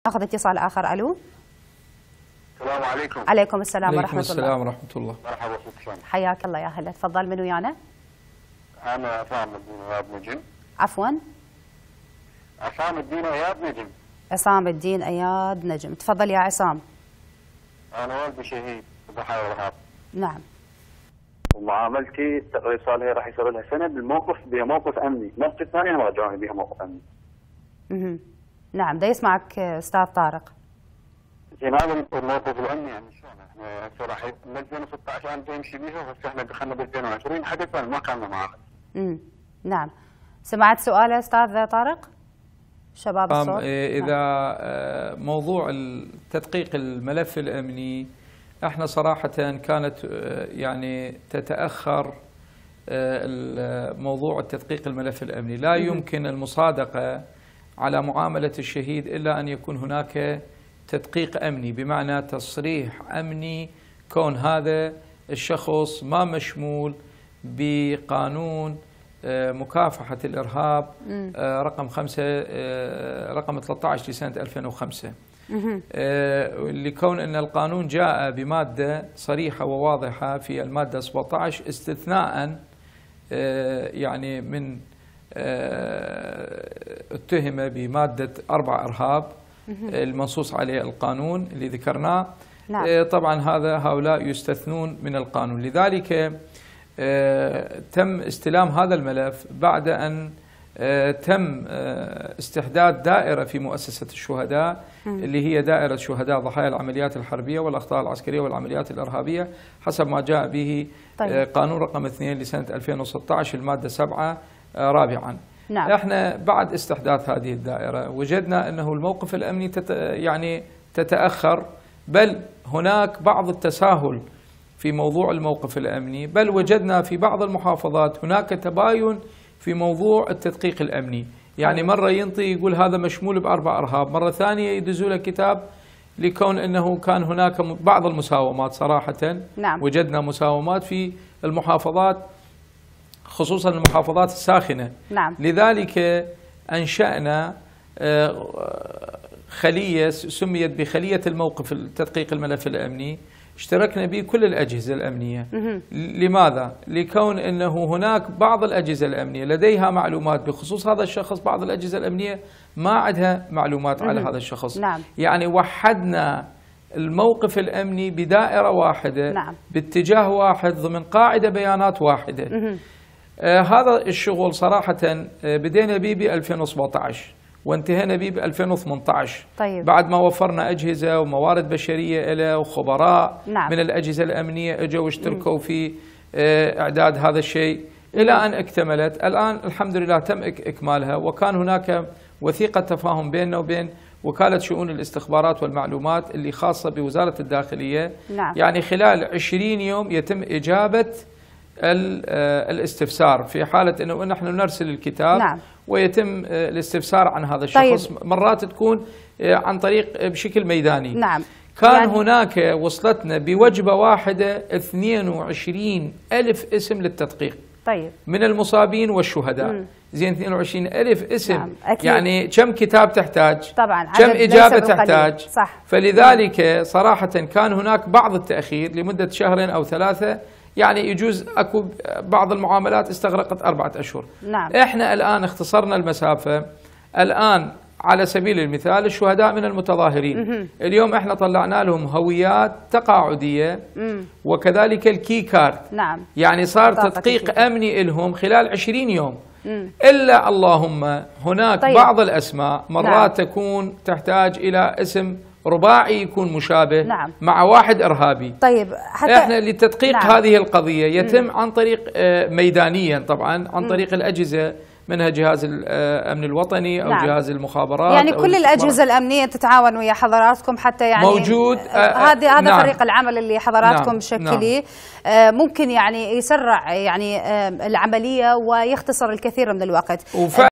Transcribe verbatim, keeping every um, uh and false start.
ناخذ اتصال اخر. الو. السلام عليكم. عليكم السلام ورحمه الله. عليكم السلام ورحمه الله. مرحبا فيك شلونك؟ حياك الله يا هلا، تفضل. من ويانا؟ انا عصام الدين اياد نجم. عفوا؟ عصام الدين اياد نجم. عصام الدين اياد نجم، تفضل يا عصام. انا والدي شهيد ضحايا الارهاب. نعم. ومعاملتي تقريبا صار لها راح يصير لها سنه بالموقف بها موقف امني، نفس الثانيه ما رجعوني بها موقف امني. اها. نعم، دا يسمعك استاذ طارق. زين هذا الموقف الامني يعني شلون؟ احنا هسه راح من ألفين وستة عشر انا يمشي بيها وهسه احنا دخلنا ب ألفين وعشرين حدث ما كان معاهد. امم نعم. سمعت سؤاله استاذ طارق؟ شباب الصوت. اذا موضوع تدقيق الملف الامني احنا صراحه كانت يعني تتاخر موضوع التدقيق الملف الامني، لا يمكن المصادقه على معامله الشهيد الا ان يكون هناك تدقيق امني، بمعنى تصريح امني كون هذا الشخص ما مشمول بقانون مكافحة الإرهاب رقم خمسة رقم ثلاثة عشر لسنة ألفين وخمسة، لكون أن القانون جاء بمادة صريحة وواضحة في المادة سبعة عشر استثناء يعني من اتهم بمادة أربع إرهاب المنصوص عليه القانون اللي ذكرناه. نعم. طبعا هذا هؤلاء يستثنون من القانون، لذلك تم استلام هذا الملف بعد أن تم استحداث دائرة في مؤسسة الشهداء اللي هي دائرة شهداء ضحايا العمليات الحربية والأخطاء العسكرية والعمليات الإرهابية حسب ما جاء به طيب. قانون رقم اثنين لسنة ألفين وستة عشر المادة سبعة رابعا. نعم. احنا بعد استحداث هذه الدائرة وجدنا أنه الموقف الأمني تت يعني تتأخر، بل هناك بعض التساهل في موضوع الموقف الأمني، بل وجدنا في بعض المحافظات هناك تباين في موضوع التدقيق الأمني، يعني مرة ينطي يقول هذا مشمول بأربع إرهاب، مرة ثانية يدزوا له كتاب لكون أنه كان هناك بعض المساومات. صراحة نعم. وجدنا مساومات في المحافظات خصوصا المحافظات الساخنة. نعم. لذلك أنشأنا خلية سميت بخلية الموقف تدقيق الملف الأمني، اشتركنا به كل الأجهزة الأمنية. لماذا؟ لكون أنه هناك بعض الأجهزة الأمنية لديها معلومات بخصوص هذا الشخص، بعض الأجهزة الأمنية ما عندها معلومات على هذا الشخص. نعم. يعني وحدنا الموقف الأمني بدائرة واحدة. نعم. باتجاه واحد ضمن قاعدة بيانات واحدة. آه هذا الشغل صراحة بدينا به ب ألفين وسبعة عشر وانتهينا به ب ألفين وثمانية عشر. طيب. بعد ما وفرنا أجهزة وموارد بشرية له وخبراء. نعم. من الأجهزة الأمنية اجوا واشتركوا في إعداد هذا الشيء إلى أن اكتملت. الآن الحمد لله تم إكمالها، وكان هناك وثيقة تفاهم بيننا وبين وكالة شؤون الاستخبارات والمعلومات اللي خاصة بوزارة الداخلية. نعم. يعني خلال عشرين يوم يتم إجابة الاستفسار في حالة أنه نحن نرسل الكتاب. نعم. ويتم الاستفسار عن هذا الشخص. طيب. مرات تكون عن طريق بشكل ميداني. نعم. كان يعني هناك وصلتنا بوجبة واحدة اثنين وعشرين ألف اسم للتدقيق. طيب. من المصابين والشهداء. مم. زين اثنين وعشرين ألف اسم. نعم. يعني كم كتاب تحتاج؟ طبعا. كم إجابة تحتاج؟ صح. فلذلك صراحة كان هناك بعض التأخير لمدة شهرين أو ثلاثة، يعني يجوز اكو بعض المعاملات استغرقت أربعة أشهر. نعم. احنا الآن اختصرنا المسافة. الآن على سبيل المثال الشهداء من المتظاهرين مم. اليوم احنا طلعنا لهم هويات تقاعدية مم. وكذلك الكي كارد. نعم. يعني صار تدقيق أمني لهم خلال عشرين يوم. مم. إلا اللهم هناك طيب. بعض الأسماء مرات نعم. تكون تحتاج إلى اسم رباعي يكون مشابه. نعم. مع واحد إرهابي. طيب. حتى احنا لتدقيق نعم. هذه القضية يتم مم. عن طريق ميدانيا طبعا عن طريق مم. الأجهزة، منها جهاز الأمن الوطني أو نعم. جهاز المخابرات، يعني كل الأجهزة الأمنية تتعاون ويا حضراتكم حتى يعني موجود. هذا هذا نعم. فريق العمل اللي حضراتكم نعم. شكليه نعم. ممكن يعني يسرع يعني العملية ويختصر الكثير من الوقت.